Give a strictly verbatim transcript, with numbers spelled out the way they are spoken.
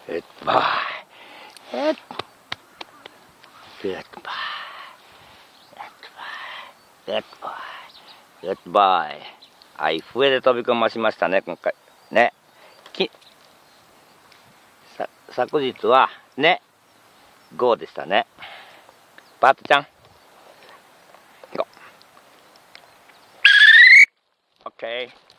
Good boy. Good. Good boy. Good boy. Good boy. はい、笛で飛び込ましましたね、今回。ね。きさ昨日は、ね。ゴーでしたね。パートちゃん。ゴー。オッケー。